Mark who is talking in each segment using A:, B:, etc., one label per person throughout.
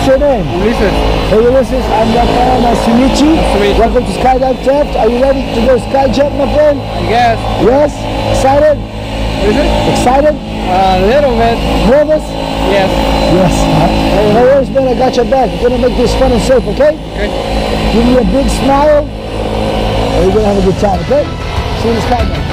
A: What's your name?
B: Ulises.
A: Hey Ulises, I'm Rafael. Nice to meet you.
B: Nice to meet you.
A: Welcome to Skydive Taft. Are you ready to go sky jump, my friend?
B: Yes.
A: Yes? Excited?
B: Is it?
A: Excited?
B: A little bit.
A: Nervous?
B: Yes.
A: Yes. Hey, no worries, man. I got your back. We're gonna make this fun and safe, okay?
B: Okay.
A: Give me a big smile, and we're gonna have a good time, okay? See you in the sky now.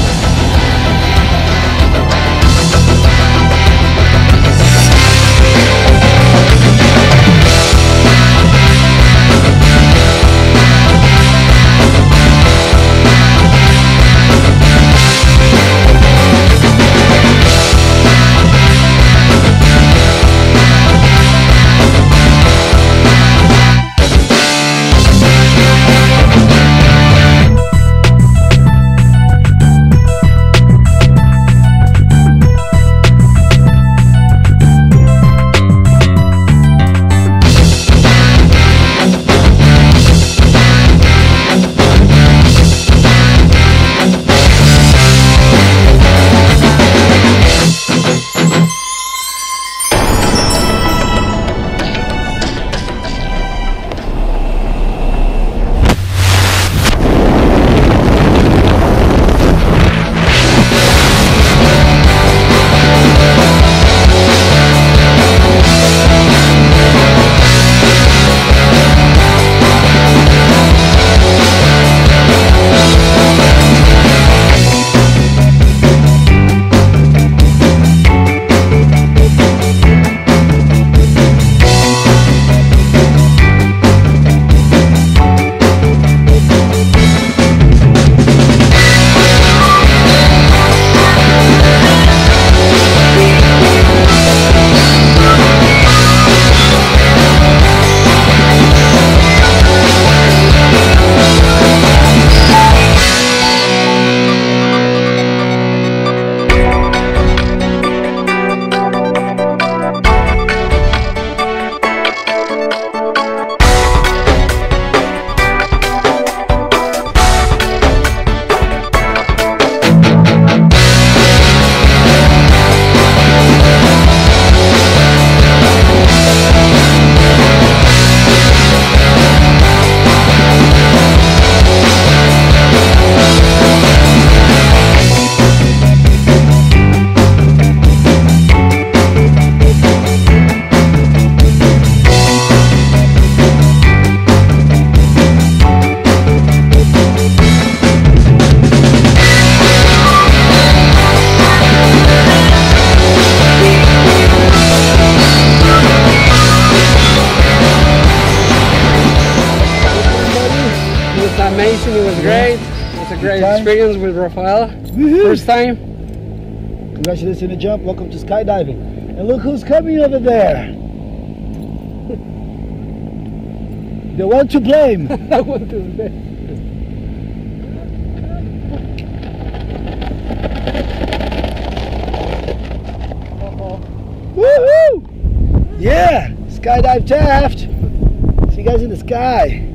B: Amazing, it was great. It was a great experience with Rafael. First time.
A: Congratulations on the jump. Welcome to skydiving. And look who's coming over there. The one to blame.
B: I want to blame.
A: Woohoo! Yeah! Skydive Taft! See you guys in the sky.